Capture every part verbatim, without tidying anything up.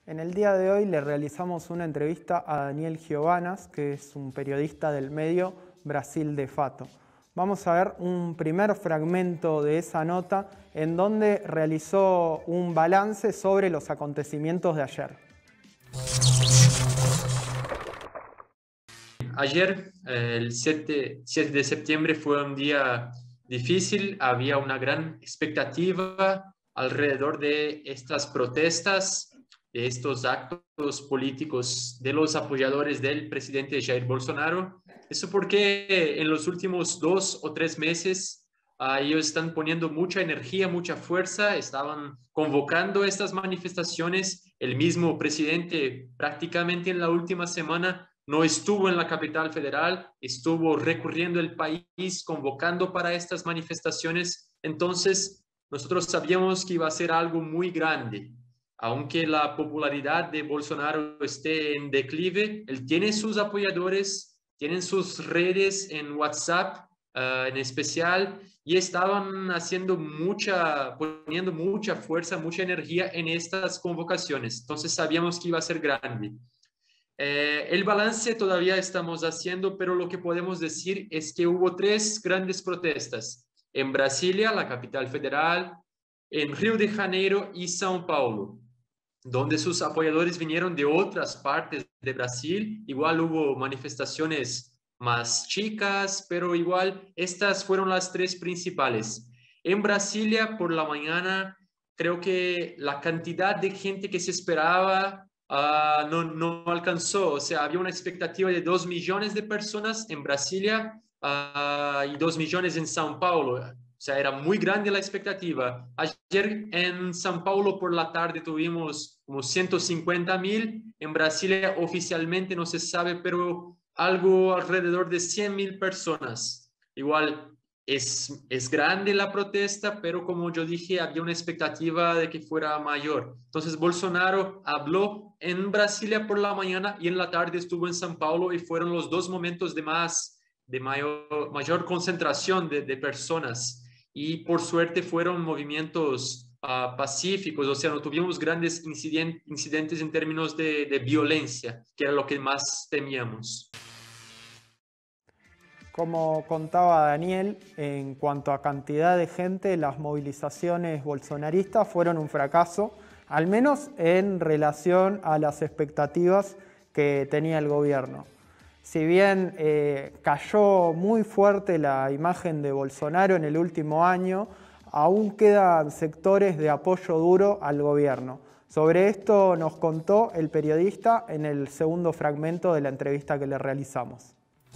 En el día de hoy le realizamos una entrevista a Daniel Giovanas, que es un periodista del medio Brasil de Fato. Vamos a ver un primer fragmento de esa nota en donde realizó un balance sobre los acontecimientos de ayer. Ayer, el siete de septiembre, fue un día difícil. Había una gran expectativa alrededor de estas protestas, de estos actos políticos de los apoyadores del presidente Jair Bolsonaro. Eso porque en los últimos dos o tres meses uh, ellos están poniendo mucha energía, mucha fuerza, estaban convocando estas manifestaciones. El mismo presidente prácticamente en la última semana no estuvo en la capital federal, estuvo recorriendo el país, convocando para estas manifestaciones. Entonces, nosotros sabíamos que iba a ser algo muy grande. Aunque la popularidad de Bolsonaro esté en declive, él tiene sus apoyadores, tienen sus redes en WhatsApp uh, en especial, y estaban haciendo mucha, poniendo mucha fuerza, mucha energía en estas convocaciones. Entonces, sabíamos que iba a ser grande. Eh, el balance todavía estamos haciendo, pero lo que podemos decir es que hubo tres grandes protestas en Brasilia, la capital federal, en Río de Janeiro y São Paulo, donde sus apoyadores vinieron de otras partes de Brasil. Igual hubo manifestaciones más chicas, pero igual estas fueron las tres principales. En Brasilia, por la mañana, creo que la cantidad de gente que se esperaba Uh, no, no alcanzó. O sea, había una expectativa de dos millones de personas en Brasilia uh, y dos millones en São Paulo. O sea, era muy grande la expectativa. Ayer en São Paulo por la tarde tuvimos como ciento cincuenta mil. En Brasilia oficialmente no se sabe, pero algo alrededor de cien mil personas. Igual Es, es grande la protesta, pero como yo dije, había una expectativa de que fuera mayor. Entonces Bolsonaro habló en Brasilia por la mañana y en la tarde estuvo en São Paulo, y fueron los dos momentos de, más, de mayor, mayor concentración de, de personas. Y por suerte fueron movimientos uh, pacíficos, o sea, no tuvimos grandes incident, incidentes en términos de, de violencia, que era lo que más temíamos. Como contaba Daniel, en cuanto a cantidad de gente, las movilizaciones bolsonaristas fueron un fracaso, al menos en relación a las expectativas que tenía el gobierno. Si bien eh, cayó muy fuerte la imagen de Bolsonaro en el último año, aún quedan sectores de apoyo duro al gobierno. Sobre esto nos contó el periodista en el segundo fragmento de la entrevista que le realizamos.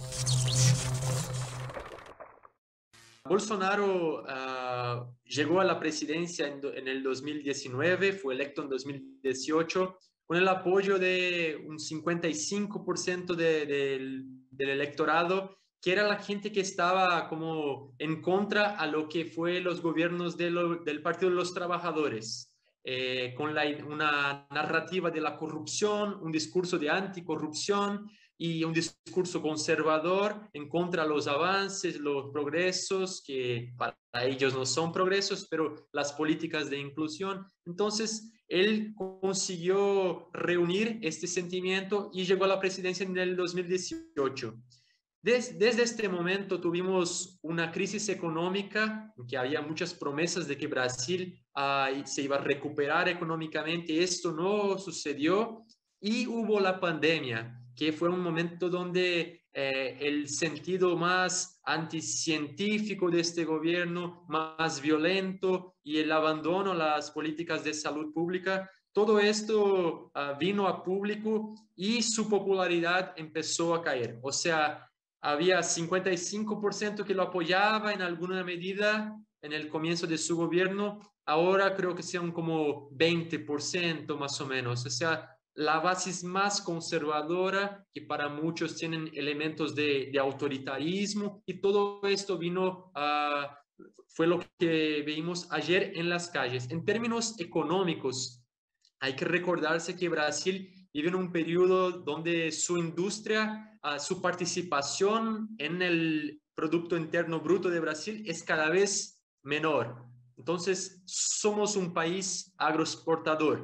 Bolsonaro uh, llegó a la presidencia en, do, en el dos mil diecinueve, fue electo en dos mil dieciocho, con el apoyo de un cincuenta y cinco por ciento de, de, del, del electorado, que era la gente que estaba como en contra a lo que fue los gobiernos de lo, del Partido de los Trabajadores, eh, con la, una narrativa de la corrupción, un discurso de anticorrupción, y un discurso conservador en contra de los avances, los progresos, que para ellos no son progresos, pero las políticas de inclusión. Entonces, él consiguió reunir este sentimiento y llegó a la presidencia en el dos mil dieciocho. Des, desde este momento tuvimos una crisis económica, en que había muchas promesas de que Brasil uh, se iba a recuperar económicamente. Esto no sucedió, y hubo la pandemia, que fue un momento donde eh, el sentido más anticientífico de este gobierno, más violento, y el abandono a las políticas de salud pública, todo esto uh, vino a público y su popularidad empezó a caer. O sea, había cincuenta y cinco por ciento que lo apoyaba en alguna medida en el comienzo de su gobierno, ahora creo que sean como veinte por ciento más o menos. O sea, la base es más conservadora, que para muchos tienen elementos de, de autoritarismo, y todo esto vino, uh, fue lo que vimos ayer en las calles. En términos económicos, hay que recordarse que Brasil vive en un periodo donde su industria, uh, su participación en el Producto Interno Bruto de Brasil es cada vez menor. Entonces, somos un país agroexportador.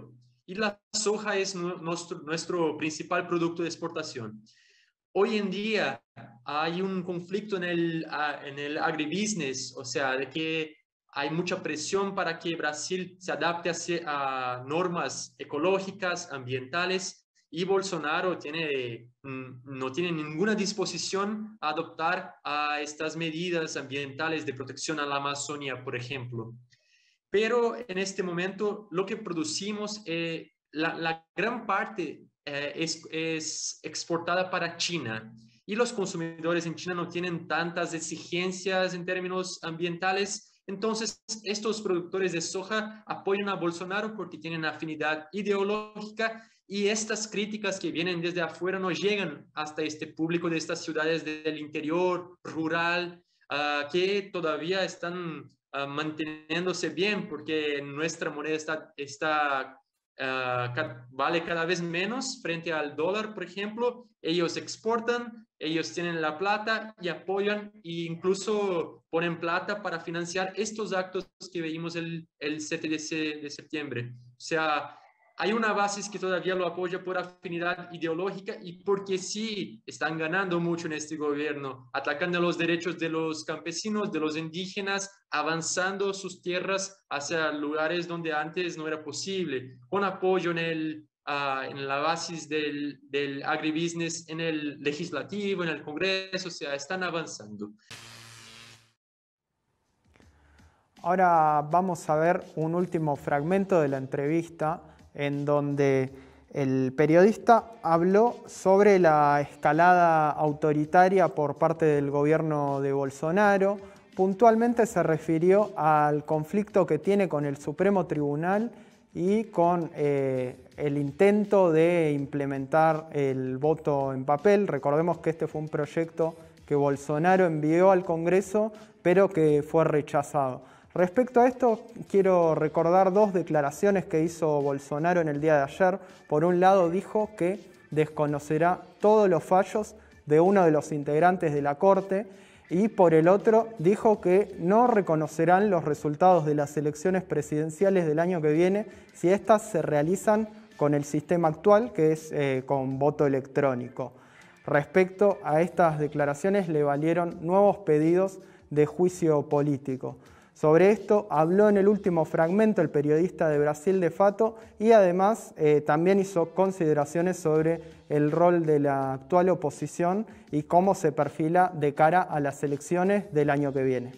y la soja es nuestro, nuestro principal producto de exportación. Hoy en día hay un conflicto en el, en el agribusiness, o sea, de que hay mucha presión para que Brasil se adapte a, a normas ecológicas, ambientales, y Bolsonaro tiene, no tiene ninguna disposición a adoptar a estas medidas ambientales de protección a la Amazonia, por ejemplo. Pero en este momento lo que producimos, eh, la, la gran parte eh, es, es exportada para China, y los consumidores en China no tienen tantas exigencias en términos ambientales. Entonces, estos productores de soja apoyan a Bolsonaro porque tienen afinidad ideológica, y estas críticas que vienen desde afuera no llegan hasta este público de estas ciudades del interior rural, uh, que todavía están uh, manteniéndose bien porque nuestra moneda está, está uh, vale cada vez menos frente al dólar, por ejemplo. Ellos exportan, ellos tienen la plata y apoyan, e incluso ponen plata para financiar estos actos que vimos el, el siete de septiembre. O sea, hay una base que todavía lo apoya por afinidad ideológica y porque sí están ganando mucho en este gobierno, atacando los derechos de los campesinos, de los indígenas, avanzando sus tierras hacia lugares donde antes no era posible, con apoyo en, el, uh, en la base del, del agribusiness, en el legislativo, en el Congreso, o sea, están avanzando. Ahora vamos a ver un último fragmento de la entrevista en donde el periodista habló sobre la escalada autoritaria por parte del gobierno de Bolsonaro. Puntualmente se refirió al conflicto que tiene con el Supremo Tribunal y con eh, el intento de implementar el voto en papel. Recordemos que este fue un proyecto que Bolsonaro envió al Congreso, pero que fue rechazado. Respecto a esto, quiero recordar dos declaraciones que hizo Bolsonaro en el día de ayer. Por un lado, dijo que desconocerá todos los fallos de uno de los integrantes de la Corte, y por el otro, dijo que no reconocerán los resultados de las elecciones presidenciales del año que viene si éstas se realizan con el sistema actual, que es eh, con voto electrónico. Respecto a estas declaraciones, le valieron nuevos pedidos de juicio político. Sobre esto habló en el último fragmento el periodista de Brasil de Fato, y además eh, también hizo consideraciones sobre el rol de la actual oposición y cómo se perfila de cara a las elecciones del año que viene.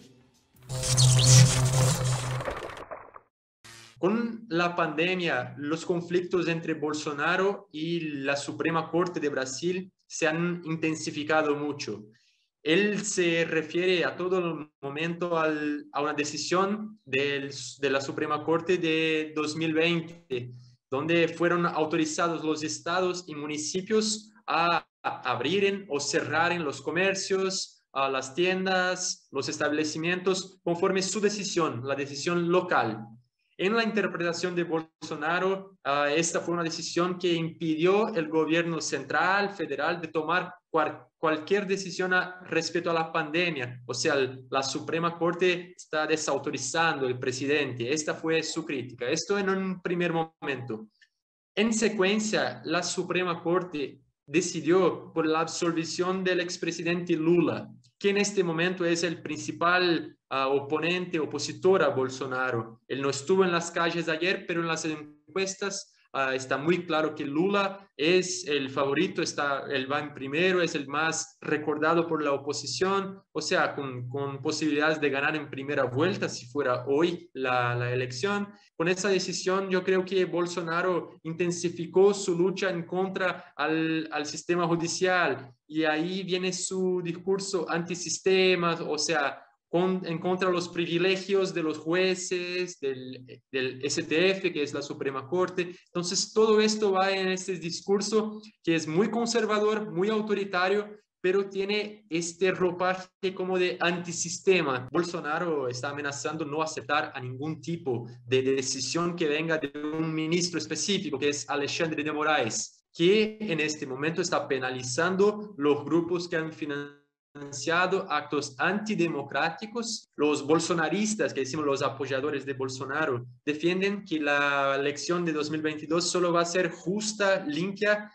Con la pandemia, los conflictos entre Bolsonaro y la Suprema Corte de Brasil se han intensificado mucho. Él se refiere a todo momento al, a una decisión del, de la Suprema Corte de dos mil veinte, donde fueron autorizados los estados y municipios a, a abrir o cerrar los comercios, a las tiendas, los establecimientos, conforme su decisión, la decisión local. En la interpretación de Bolsonaro, uh, esta fue una decisión que impidió el gobierno central, federal, de tomar cual, cualquier decisión a, respecto a la pandemia. O sea, el, la Suprema Corte está desautorizando al presidente. Esta fue su crítica. Esto en un primer momento. En secuencia, la Suprema Corte decidió por la absolución del expresidente Lula, que en este momento es el principal uh, oponente, opositor a Bolsonaro. Él no estuvo en las calles ayer, pero en las encuestas uh, está muy claro que Lula es el favorito, está, él va en primero, es el más recordado por la oposición, o sea, con, con posibilidades de ganar en primera vuelta si fuera hoy la, la elección. Con esa decisión yo creo que Bolsonaro intensificó su lucha en contra al, al sistema judicial, y ahí viene su discurso antisistema, o sea, con, en contra de los privilegios de los jueces, del, del S T F, que es la Suprema Corte. Entonces todo esto va en este discurso que es muy conservador, muy autoritario, pero tiene este ropaje como de antisistema. Bolsonaro está amenazando no aceptar a ningún tipo de decisión que venga de un ministro específico, que es Alexandre de Moraes, que en este momento está penalizando los grupos que han financiado financiado actos antidemocráticos. Los bolsonaristas, que decimos los apoyadores de Bolsonaro, defienden que la elección de dos mil veintidós solo va a ser justa, limpia,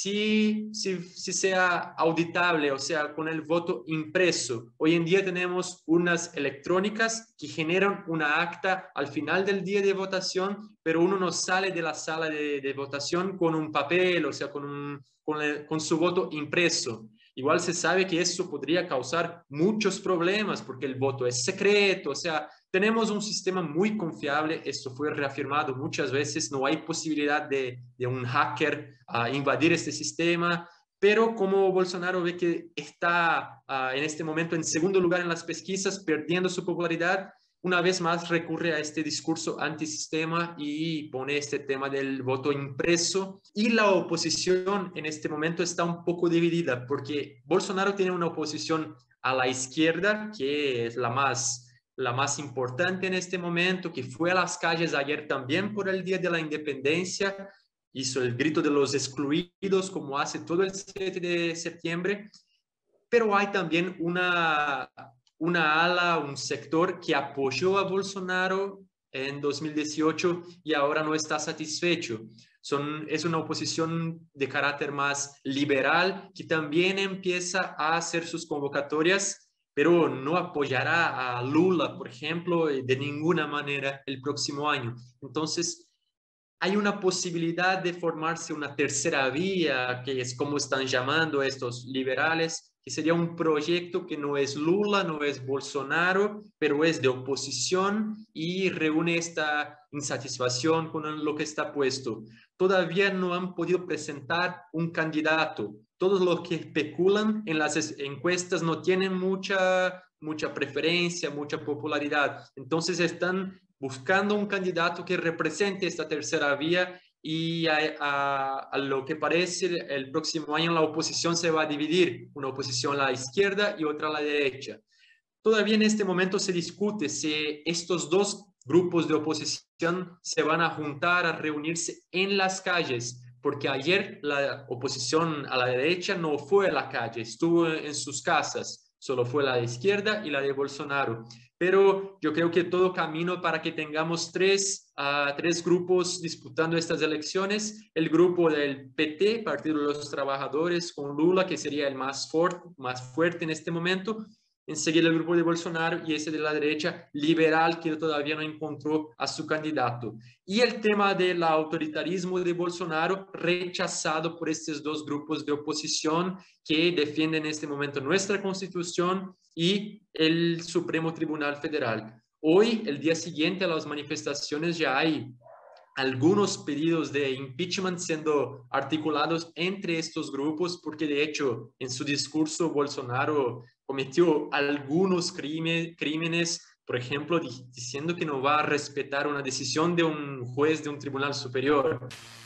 si, si, si sea auditable, o sea, con el voto impreso. Hoy en día tenemos unas electrónicas que generan una acta al final del día de votación, pero uno no sale de la sala de, de votación con un papel, o sea, con, un, con, el, con su voto impreso. Igual se sabe que eso podría causar muchos problemas porque el voto es secreto, o sea, tenemos un sistema muy confiable, esto fue reafirmado muchas veces, no hay posibilidad de, de un hacker uh, invadir este sistema, pero como Bolsonaro ve que está uh, en este momento en segundo lugar en las pesquisas, perdiendo su popularidad, una vez más recurre a este discurso antisistema y pone este tema del voto impreso. Y la oposición en este momento está un poco dividida porque Bolsonaro tiene una oposición a la izquierda, que es la más, la más importante en este momento, que fue a las calles ayer también por el Día de la Independencia, hizo el grito de los excluidos como hace todo el siete de septiembre, pero hay también una... una ala, un sector que apoyó a Bolsonaro en dos mil dieciocho y ahora no está satisfecho. Son, es una oposición de carácter más liberal que también empieza a hacer sus convocatorias, pero no apoyará a Lula, por ejemplo, de ninguna manera el próximo año. Entonces, hay una posibilidad de formarse una tercera vía, que es como están llamando a estos liberales, que sería un proyecto que no es Lula, no es Bolsonaro, pero es de oposición y reúne esta insatisfacción con lo que está puesto. Todavía no han podido presentar un candidato. Todos los que especulan en las encuestas no tienen mucha, mucha preferencia, mucha popularidad. Entonces están buscando un candidato que represente esta tercera vía y a, a, a lo que parece el próximo año la oposición se va a dividir, una oposición a la izquierda y otra a la derecha. Todavía en este momento se discute si estos dos grupos de oposición se van a juntar, a reunirse en las calles, porque ayer la oposición a la derecha no fue a la calle, estuvo en sus casas, solo fue la de izquierda y la de Bolsonaro. Pero yo creo que todo camino para que tengamos tres, uh, tres grupos disputando estas elecciones, el grupo del P T, Partido de los Trabajadores, con Lula, que sería el más, for más fuerte en este momento, enseguida el grupo de Bolsonaro y ese de la derecha liberal que todavía no encontró a su candidato. Y el tema del autoritarismo de Bolsonaro rechazado por estos dos grupos de oposición que defienden en este momento nuestra Constitución y el Supremo Tribunal Federal. Hoy, el día siguiente a las manifestaciones, ya hay algunos pedidos de impeachment siendo articulados entre estos grupos, porque de hecho en su discurso Bolsonaro cometió algunos crímenes, crímenes por ejemplo, diciendo que no va a respetar una decisión de un juez de un tribunal superior.